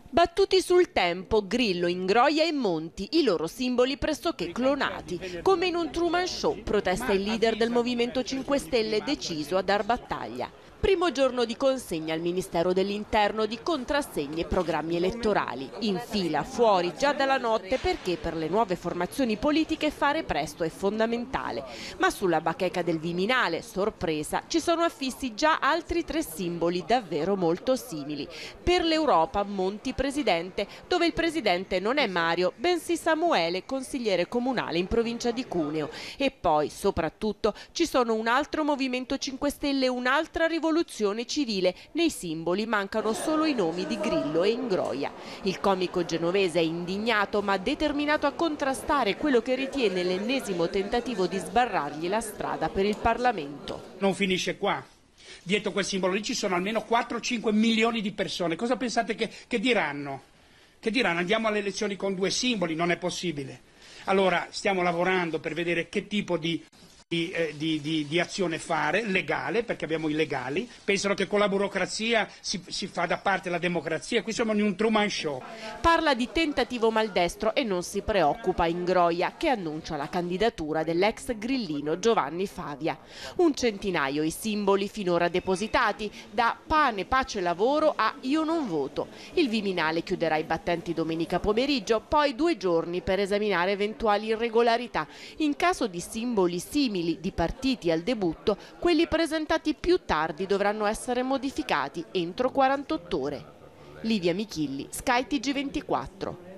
Battuti sul tempo, Grillo, Ingroia e Monti, i loro simboli pressoché clonati. Come in un Truman Show, protesta il leader del Movimento 5 Stelle deciso a dar battaglia. Primo giorno di consegna al Ministero dell'Interno di contrassegni e programmi elettorali. In fila, fuori, già dalla notte, perché per le nuove formazioni politiche fare presto è fondamentale. Ma sulla bacheca del Viminale, sorpresa, ci sono affissi già altri 3 simboli davvero molto simili. Per l'Europa, Monti presidente, dove il presidente non è Mario, bensì Samuele, consigliere comunale in provincia di Cuneo. E poi, soprattutto, ci sono un altro Movimento 5 Stelle e un'altra rivoluzione civile. Nei simboli mancano solo i nomi di Grillo e Ingroia. Il comico genovese è indignato ma determinato a contrastare quello che ritiene l'ennesimo tentativo di sbarrargli la strada per il Parlamento. Non finisce qua. Dietro quel simbolo lì ci sono almeno 4-5 milioni di persone. Cosa pensate che diranno? Che diranno? Andiamo alle elezioni con 2 simboli? Non è possibile. Allora stiamo lavorando per vedere che tipo di azione fare, legale, perché abbiamo i legali. Pensano che con la burocrazia si fa da parte la democrazia. Qui siamo in un Truman Show. Parla di tentativo maldestro e non si preoccupa Ingroia, che annuncia la candidatura dell'ex grillino Giovanni Favia. 100 i simboli finora depositati, da pane, pace, lavoro a io non voto. Il Viminale chiuderà i battenti domenica pomeriggio, poi 2 giorni per esaminare eventuali irregolarità. In caso di simboli simili di partiti al debutto, quelli presentati più tardi dovranno essere modificati entro 48 ore. Livia Michilli, Sky TG24.